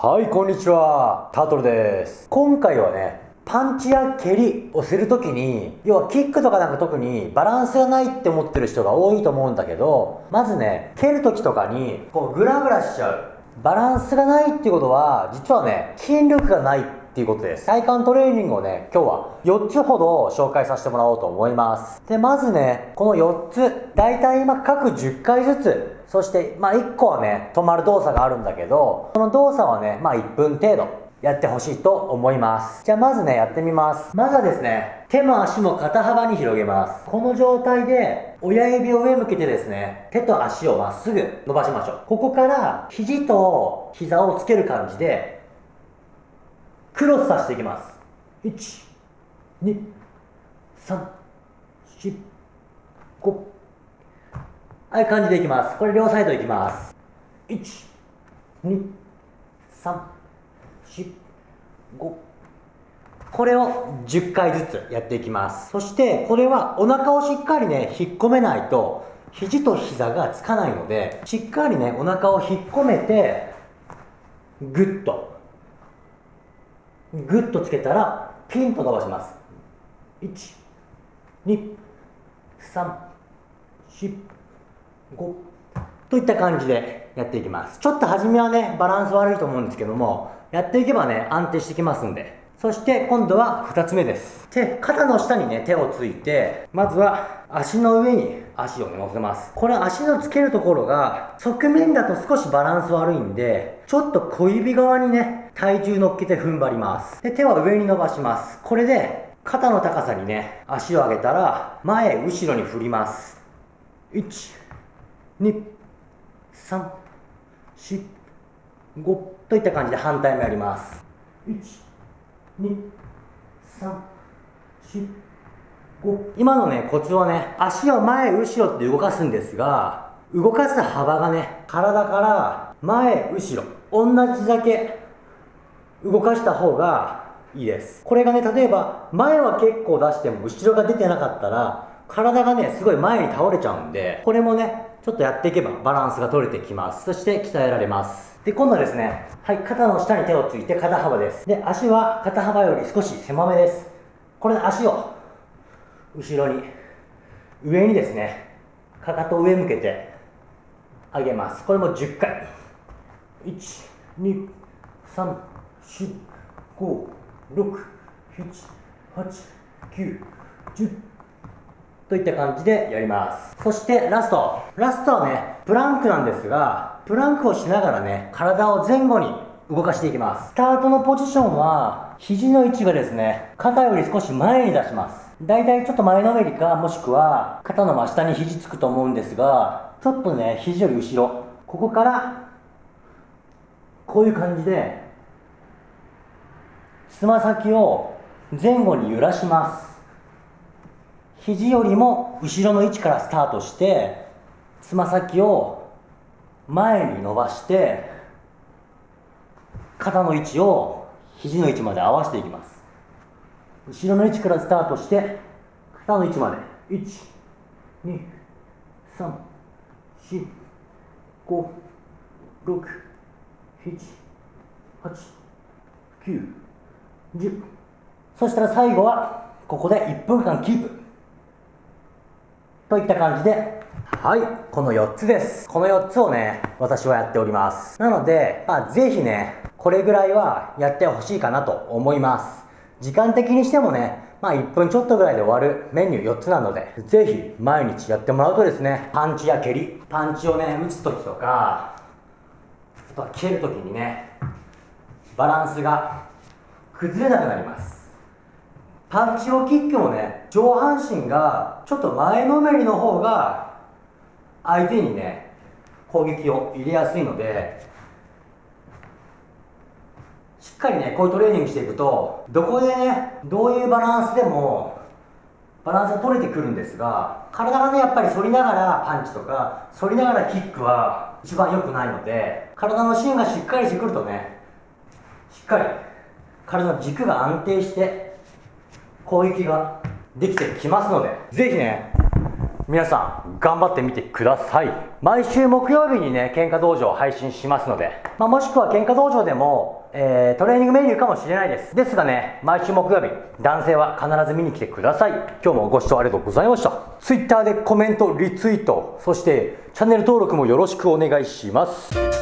はい、こんにちは。タートルです。今回はね、パンチや蹴りをするときに、要はキックとかなんか特にバランスがないって思ってる人が多いと思うんだけど、まずね、蹴るときとかに、こうグラグラしちゃう。バランスがないっていうことは、実はね、筋力がないっていうことです。体幹トレーニングをね、今日は4つほど紹介させてもらおうと思います。で、まずね、この4つ、だいたい今各10回ずつ、そして、1個はね、止まる動作があるんだけど、その動作はね、1分程度やってほしいと思います。じゃあまずね、やってみます。まずはですね、手も足も肩幅に広げます。この状態で、親指を上向けてですね、手と足をまっすぐ伸ばしましょう。ここから、肘と膝をつける感じで、クロスさせていきます。1、2、3、4、5、ああいう感じでいきます。これ両サイドいきます。1、2、3、4、5。これを10回ずつやっていきます。そしてこれはお腹をしっかりね、引っ込めないと肘と膝がつかないので、しっかりね、お腹を引っ込めて、グッとつけたらピンと伸ばします。1、2、3、4、5といった感じでやっていきます。ちょっと初めはね、バランス悪いと思うんですけども、やっていけばね、安定してきますんで。そして今度は2つ目です。肩の下にね、手をついて、まずは足の上に足をね、乗せます。これ足のつけるところが、側面だと少しバランス悪いんで、ちょっと小指側にね、体重乗っけて踏ん張ります。で、手は上に伸ばします。これで、肩の高さにね、足を上げたら、前、後ろに振ります。1、2、3、4、5といった感じで反対もやります。1、2、3、4、5。今のね、コツはね、足を前、後ろって動かすんですが、動かす幅がね、体から前、後ろ、同じだけ動かした方がいいです。これがね、例えば、前は結構出しても後ろが出てなかったら、体がね、すごい前に倒れちゃうんで、これもね、ちょっとやっていけばバランスが取れてきます。そして鍛えられます。で、今度はですね、はい、肩の下に手をついて肩幅です。で、足は肩幅より少し狭めです。これで足を後ろに、上にですね、かかとを上向けて上げます。これも10回。1、2、3、4、5、6、7、8、9、10といった感じでやります。そしてラストはね、プランクなんですが、プランクをしながらね、体を前後に動かしていきます。スタートのポジションは、肘の位置がですね、肩より少し前に出します。だいたいちょっと前のめりか、もしくは肩の真下に肘つくと思うんですが、ちょっとね、肘より後ろ、ここからこういう感じでつま先を前後に揺らします。肘よりも後ろの位置からスタートして、つま先を前に伸ばして、肩の位置を肘の位置まで合わせていきます。後ろの位置からスタートして、肩の位置まで。1、2、3、4、5、6、7、8、9、10。そしたら最後は、ここで1分間キープ。といった感じで、はい、この4つです。この4つをね、私はやっております。なので、ぜひね、これぐらいはやってほしいかなと思います。時間的にしてもね、1分ちょっとぐらいで終わるメニュー4つなので、ぜひ毎日やってもらうとですね、パンチや蹴り、パンチをね、打つときとか、あとは蹴るときにね、バランスが崩れなくなります。パンチをキックもね、上半身がちょっと前のめりの方が相手にね、攻撃を入れやすいので、しっかりね、こういうトレーニングしていくと、どこでね、どういうバランスでもバランスが取れてくるんですが、体がね、やっぱり反りながらパンチとか、反りながらキックは一番良くないので、体の芯がしっかりしてくるとね、しっかり体の軸が安定して攻撃ができてきますので、ぜひね、 皆さん頑張ってみてください。毎週木曜日にね、喧嘩道場を配信しますので、もしくは喧嘩道場でも、トレーニングメニューかもしれないですがね、毎週木曜日男性は必ず見に来てください。今日もご視聴ありがとうございました。 Twitter でコメントリツイート、そしてチャンネル登録もよろしくお願いします。